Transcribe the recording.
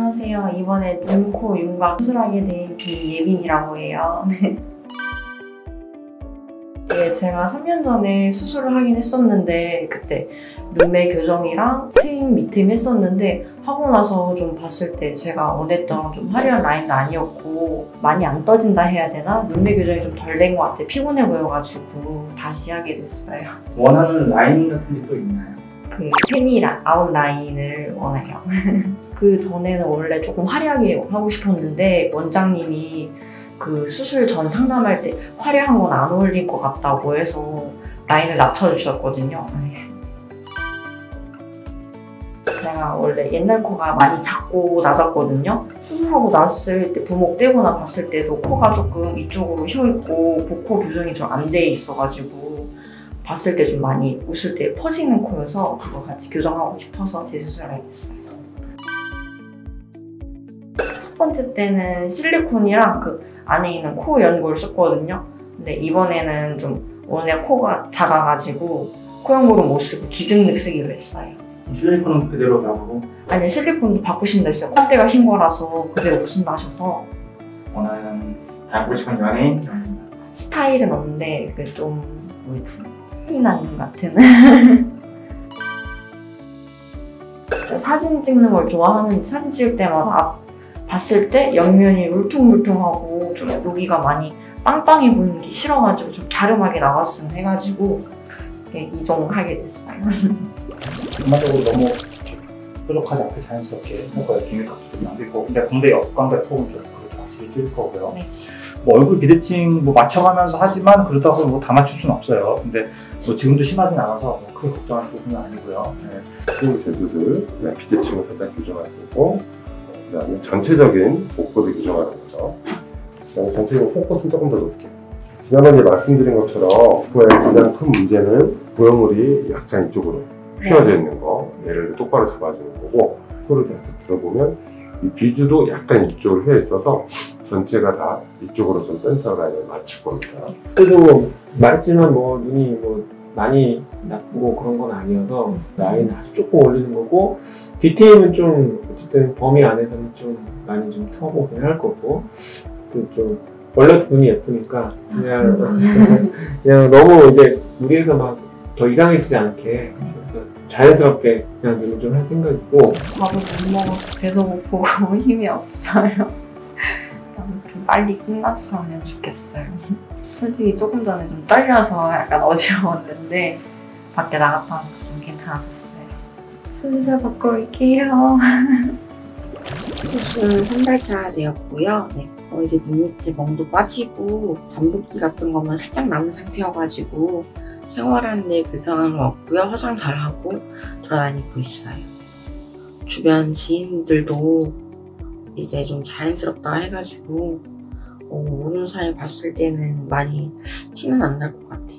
안녕하세요. 이번에 눈, 코, 윤곽 수술하게 된 김예빈이라고 해요. 네, 제가 3년 전에 수술을 하긴 했었는데 그때 눈매 교정이랑 트임, 밑트임 했었는데 하고 나서 좀 봤을 때 제가 원했던 좀 화려한 라인도 아니었고 많이 안 떠진다 해야 되나? 눈매 교정이 좀 덜 된 것 같아. 피곤해 보여가지고 다시 하게 됐어요. 원하는 라인 같은 게 또 있나요? 그 세밀한 아웃라인을 원해요. 그 전에는 원래 조금 화려하게 하고 싶었는데 원장님이 그 수술 전 상담할 때 화려한 건 안 어울릴 것 같다고 해서 라인을 낮춰주셨거든요. 제가 원래 옛날 코가 많이 작고 낮았거든요. 수술하고 났을 때 부목 떼거나 봤을 때도 코가 조금 이쪽으로 휘어있고 복코 교정이 좀 안 돼 있어가지고 봤을 때 좀 많이 웃을 때 퍼지는 코여서 그거 같이 교정하고 싶어서 재수술을 하겠어요. 첫 번째 때는 실리콘이랑 그 안에 있는 코 연골 썼거든요. 근데 이번에는 좀 원래 코가 작아가지고 코 연골은 못 쓰고 기증맥 쓰기로 했어요. 실리콘은 그대로 나오고 아니 실리콘도 바꾸신다 했어요. 콧대가 흰 거라서 그대로 못 쓴다 하셔서. 원하는 닮고 싶은 연예인? 스타일은 없는데 그 좀 뭐지? 휘난 같은. 사진 찍는 걸 좋아하는데 사진 찍을 때마다 봤을 때 옆면이 울퉁불퉁하고 좀 여기가 많이 빵빵해 보이는 게 싫어가지고 좀 갸름하게 나왔으면 해가지고 이종하게 됐어요. 전반적으로 너무 뾰족하지 않게 자연스럽게 할 거예요. 비밀각도 좀 남기고 근데 광대 옆광대 턱은 좀 그래도 확실히 줄 거고요. 네. 뭐 얼굴 비대칭 뭐 맞춰가면서 하지만 그렇다고 뭐 다 맞출 수는 없어요. 근데 뭐 지금도 심하진 않아서 뭐 크게 걱정할 부분은 아니고요. 네. 코 재수술, 비대칭을 살짝 교정하는 거고, 그다음에 전체적인 복부를 교정하는 거죠. 그다음에 전체적인 포커스는 조금 더 높게. 지난번에 말씀드린 것처럼 코의 가장 큰 문제는 보형물이 약간 이쪽으로 휘어져 있는 거, 얘를 똑바로 잡아주는 거고, 코를 계속 들어보면 이 비주도 약간 이쪽으로 휘어 있어서 전체가 다 이쪽으로 좀 센터 라인을 맞출 겁니다. 그래도 뭐 말했지만 뭐 눈이 뭐 많이 나쁘고 그런 건 아니어서 라인 아주 조금 올리는 거고 디테일은 좀 어쨌든 범위 안에서는 좀 많이 좀 터보긴 할 거고 그 좀 원래도 눈이 예쁘니까 그냥 너무 이제 무리해서 막 더 이상해지지 않게 그래서 자연스럽게 그냥 눈을 좀 할 생각이고 밥을 못 먹어서 배도 고프고 힘이 없어요. 아무튼 빨리 끝났으면 좋겠어요. 솔직히 조금 전에 좀 떨려서 약간 어지러웠는데 밖에 나갔다 하니까 좀 괜찮아졌어요. 수술 받고 올게요. 수술 한 달 차 되었고요. 네. 이제 눈 밑에 멍도 빠지고 잠붓기 같은 것만 살짝 남은 상태여가지고 생활하는데 불편함은 없고요. 화장 잘하고 돌아다니고 있어요. 주변 지인들도 이제 좀 자연스럽다 해가지고 모르는 사이 봤을 때는 많이 티는 안 날 것 같아요.